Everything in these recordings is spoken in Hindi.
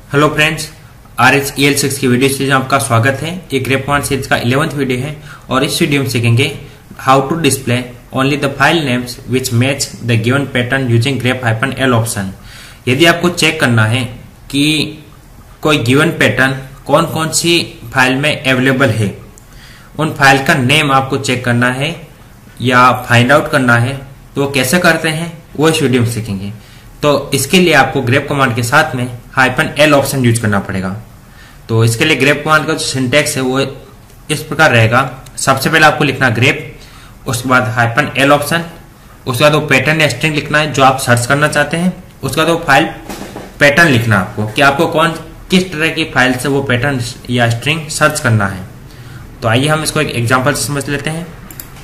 हेलो फ्रेंड्स, RHEL6 की वीडियो सीरीज में आपका स्वागत है। ये ग्रेप कमांड सीरीज का 11th वीडियो है और इस वीडियो में सीखेंगे how to display only the file names which match the given pattern using grep-l option. यदि आपको चेक करना है कि कोई गिवन पैटर्न कौन कौन सी फाइल में अवेलेबल है, उन फाइल का नेम आपको चेक करना है या फाइंड आउट करना है, तो कैसे करते हैं वो इस वीडियो में सीखेंगे। तो इसके लिए आपको ग्रेप कमांड के साथ में -l ऑप्शन यूज करना पड़ेगा। तो इसके लिए ग्रेप कमांड का जो सिंटेक्स है वो इस प्रकार रहेगा। सबसे पहले आपको लिखना ग्रेप, उसके बाद -l ऑप्शन, उसके बाद वो पैटर्न या स्ट्रिंग लिखना है जो आप सर्च करना चाहते हैं। उसके बाद वो फाइल पैटर्न लिखना आपको कि आपको किस तरह की फाइल से वो पैटर्न या स्ट्रिंग सर्च करना है। तो आइए हम इसको एक एग्जांपल से समझ लेते हैं।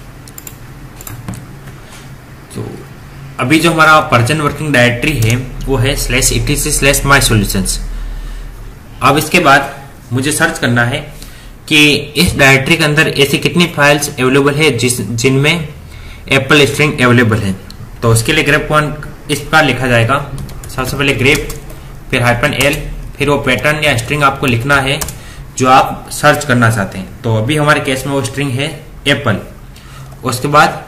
तो अभी जो हमारा प्रेजेंट वर्किंग डायरेक्टरी है वो है /etc/mysolutions। अब इसके बाद मुझे सर्च करना है कि इस डायरेक्टरी के अंदर ऐसी कितनी फाइल्स अवेलेबल है जिनमें एप्पल स्ट्रिंग अवेलेबल है। तो उसके लिए ग्रेप कमांड इस प्रकार लिखा जाएगा। सबसे पहले ग्रेप, फिर -l, फिर वो पैटर्न या स्ट्रिंग आपको लिखना है जो आप सर्च करना चाहते हैं। तो अभी हमारे केस में वो स्ट्रिंग है एप्पल। उसके बाद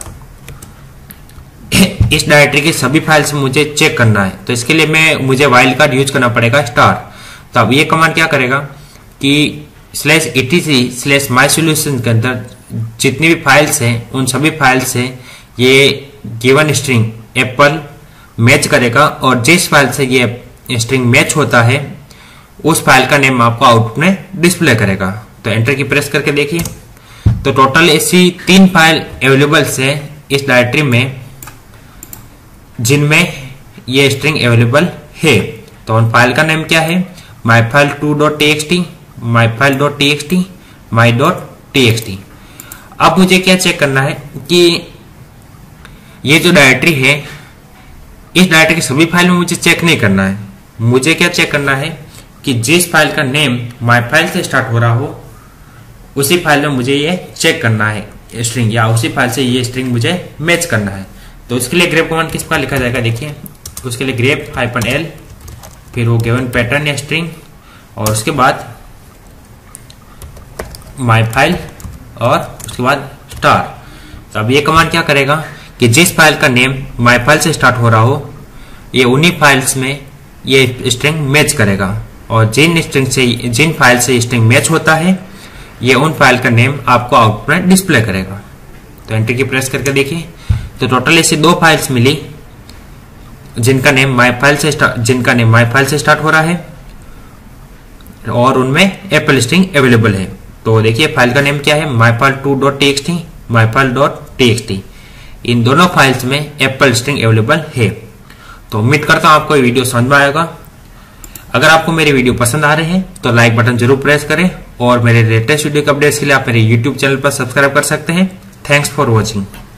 इस डायरेक्टरी की सभी फाइल्स मुझे चेक करना है, तो इसके लिए मुझे वाइल्ड कार्ड यूज करना पड़ेगा *। तो अब ये कमांड क्या करेगा कि /etc/mysolutions के अंदर जितनी भी फाइल्स हैं उन सभी फाइल्स से ये गिवन स्ट्रिंग एप्पल मैच करेगा और जिस फाइल से ये स्ट्रिंग मैच होता है उस फाइल का नेम आपको आउटपुट में डिस्प्ले करेगा। तो एंटर की प्रेस करके देखिए, तो टोटल ऐसी 3 फाइल अवेलेबल है इस डायरेक्टरी में जिनमें ये स्ट्रिंग अवेलेबल है। तो उन फाइल का नेम क्या है? myfile2.txt, myfile.txt, my.txt। अब मुझे क्या चेक करना है कि ये जो डायरेक्टरी है, इस डायरेक्टरी की सभी फाइल में मुझे चेक नहीं करना है। मुझे क्या चेक करना है कि जिस फाइल का नेम myfile से स्टार्ट हो रहा हो उसी फाइल में मुझे ये चेक करना है स्ट्रिंग, या उसी फाइल से ये स्ट्रिंग मुझे मैच करना है। तो उसके लिए ग्रेप कमांड किस प्रकार लिखा जाएगा देखिए। उसके लिए ग्रेप -l, फिर वो गिवन पैटर्न या स्ट्रिंग, और उसके बाद myfile और उसके बाद *। तो अब ये कमांड क्या करेगा कि जिस फाइल का नेम myfile से स्टार्ट हो रहा हो ये उन्हीं फाइल्स में ये स्ट्रिंग मैच करेगा, और जिन फाइल से स्ट्रिंग मैच होता है ये उन फाइल का नेम आपको आउटपुट में डिस्प्ले करेगा। तो एंटर की प्रेस करके देखिए, तो टोटल ऐसी 2 फाइल्स मिली जिनका नेम myfile से स्टार्ट हो रहा है और उनमें एप्पल स्ट्रिंग अवेलेबल है। तो देखिए फाइल का नेम क्या है? myfile2.txt, myfile.txt। इन दोनों फाइल्स में एप्पल स्ट्रिंग अवेलेबल है। तो उम्मीद करता हूं आपको ये वीडियो समझ में आएगा। अगर आपको मेरी वीडियो पसंद आ रहे हैं तो लाइक बटन जरूर प्रेस करें, और मेरे लेटेस्ट वीडियो के अपडेट्स के लिए आप मेरे YouTube चैनल पर सब्सक्राइब कर सकते हैं। Thanks for watching.